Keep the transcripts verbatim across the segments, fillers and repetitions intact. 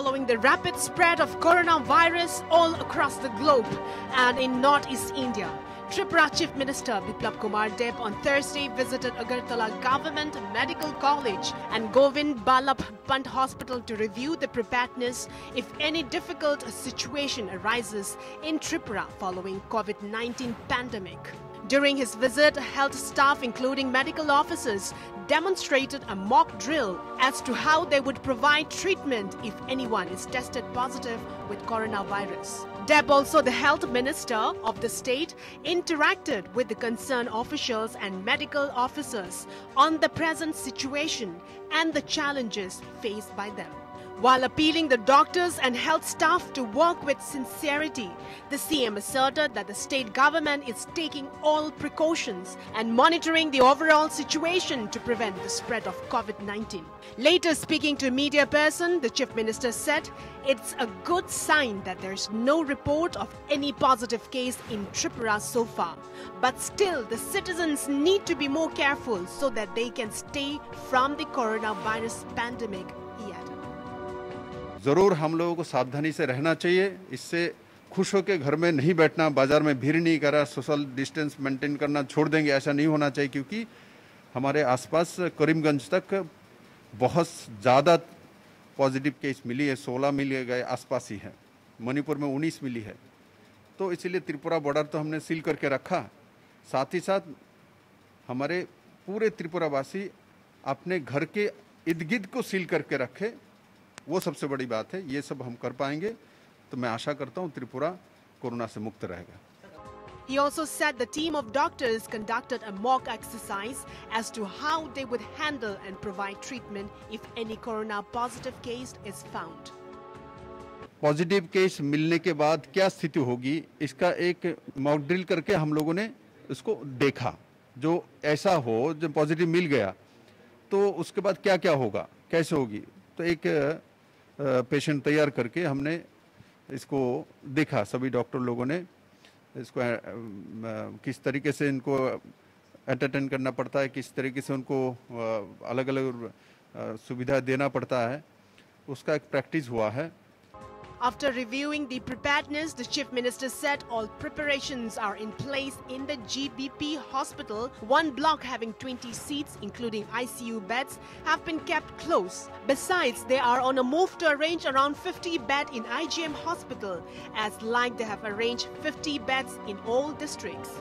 following the rapid spread of coronavirus all across the globe and in northeast India. Tripura Chief Minister Biplab Kumar Deb on Thursday visited Agartala Government Medical College and Govind Ballabh Pant Hospital to review the preparedness if any difficult situation arises in Tripura following COVID nineteen pandemic. During his visit, health staff including medical officers demonstrated a mock drill as to how they would provide treatment if anyone is tested positive with coronavirus. Deb, also the health minister of the state, interacted with the concerned officials and medical officers on the present situation and the challenges faced by them. While appealing the doctors and health staff to work with sincerity, the C M asserted that the state government is taking all precautions and monitoring the overall situation to prevent the spread of COVID nineteen. Later speaking to a media person, the Chief Minister said it's a good sign that there's no report of any positive case in Tripura so far. But still, the citizens need to be more careful so that they can stay from the coronavirus pandemic. ज़रूर हम लोगों को सावधानी से रहना चाहिए। इससे खुश होकर घर में नहीं बैठना, बाजार में भीड़ नहीं करा, सोशल डिस्टेंस मेंटेन करना छोड़ देंगे, ऐसा नहीं होना चाहिए। क्योंकि हमारे आसपास करीमगंज तक बहुत ज़्यादा पॉजिटिव केस मिली है, सोलह मिले गए आसपास ही है, मणिपुर में उन्नीस मिली है। तो इसलिए त्रिपुरा बॉर्डर तो हमने सील करके रखा। साथ ही साथ हमारे पूरे त्रिपुरावासी अपने घर के इर्द गिर्द को सील करके रखे, वो सबसे बड़ी बात है। ये सब हम कर पाएंगे तो मैं आशा करता हूँ त्रिपुरा कोरोना से मुक्त रहेगा। He also said the team of doctors conducted a mock exercise as to how they would handle and provide treatment if any corona positive case is found. Positive case मिलने के बाद क्या स्थिति होगी, इसका एक मॉक ड्रिल करके हम लोगों ने उसको देखा। जो ऐसा हो, जो पॉजिटिव मिल गया तो उसके बाद क्या क्या होगा, कैसे होगी, तो एक पेशेंट तैयार करके हमने इसको देखा। सभी डॉक्टर लोगों ने इसको किस तरीके से इनको एंटरटेन करना पड़ता है, किस तरीके से उनको अलग अलग सुविधा देना पड़ता है, उसका एक प्रैक्टिस हुआ है। After reviewing the preparedness, the Chief Minister said all preparations are in place in the G B P hospital. One block having twenty seats, including I C U beds, have been kept close. Besides, they are on a move to arrange around fifty beds in I G M hospital, as like they have arranged fifty beds in all districts.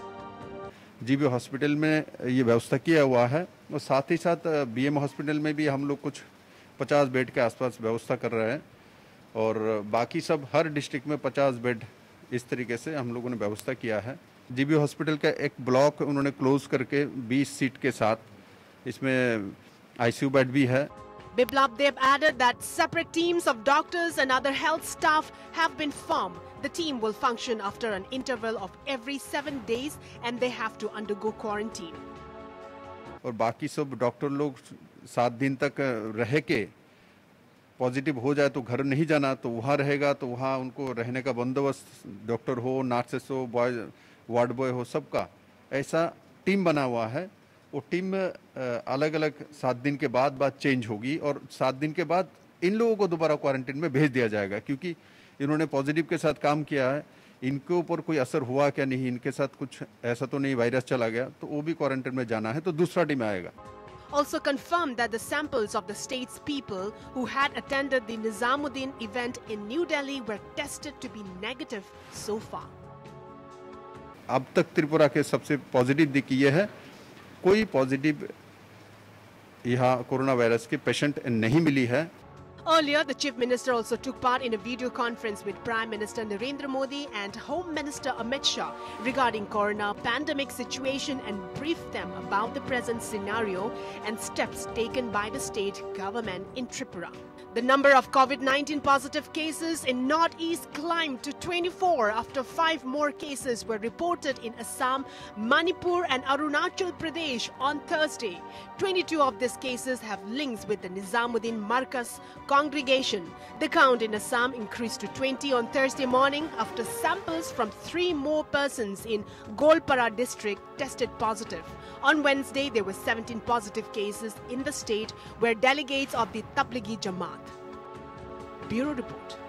G B P hospital में ये व्यवस्था किया हुआ है और साथ ही साथ B M hospital में भी हम लोग कुछ पचास बेड के आसपास व्यवस्था कर रहे हैं और बाकी सब हर डिस्ट्रिक्ट में पचास बेड इस तरीके से हम लोगों ने व्यवस्था किया है। जीबी हॉस्पिटल का एक ब्लॉक उन्होंने क्लोज करके बीस सीट के साथ, इसमें आईसीयू बेड भी है। Biplab Deb added that separate teams of doctors and other health staff have been formed. The team will function after an interval of every seven days and they have to undergo quarantine. और बाकी सब doctor लोग सात दिन तक रह के positive हो जाए तो घर नहीं जाना, तो वहाँ रहेगा, तो वहाँ उनको रहने का बंदोबस्त, डॉक्टर हो, नर्सेस हो, बॉय वार्ड बॉय हो, सबका ऐसा टीम बना हुआ है। वो टीम अलग अलग सात दिन के बाद बाद चेंज होगी और सात दिन के बाद इन लोगों को दोबारा क्वारंटीन में भेज दिया जाएगा। क्योंकि इन्होंने पॉजिटिव के साथ काम किया है, इनके ऊपर कोई असर हुआ क्या नहीं, इनके साथ कुछ ऐसा तो नहीं वायरस चला गया, तो वो भी क्वारंटीन में जाना है, तो दूसरा टीम आएगा। Also confirmed that the samples of the state's people who had attended the Nizamuddin event in New Delhi were tested to be negative so far. अब तक त्रिपुरा के सबसे पॉजिटिव दिखी ये है, कोई पॉजिटिव यहाँ कोरोना वायरस के पेशेंट नहीं मिली है। Earlier, the Chief Minister also took part in a video conference with Prime Minister Narendra Modi and Home Minister Amit Shah regarding corona pandemic situation and briefed them about the present scenario and steps taken by the state government in Tripura. The number of COVID nineteen positive cases in Northeast climbed to twenty-four after five more cases were reported in Assam, Manipur and Arunachal Pradesh on Thursday. twenty-two of these cases have links with the Nizamuddin Markaz congregation. The count in Assam increased to twenty on Thursday morning after samples from three more persons in Golpara district tested positive. On Wednesday, there were seventeen positive cases in the state where delegates of the Tablighi Jamaat. Bureau Report.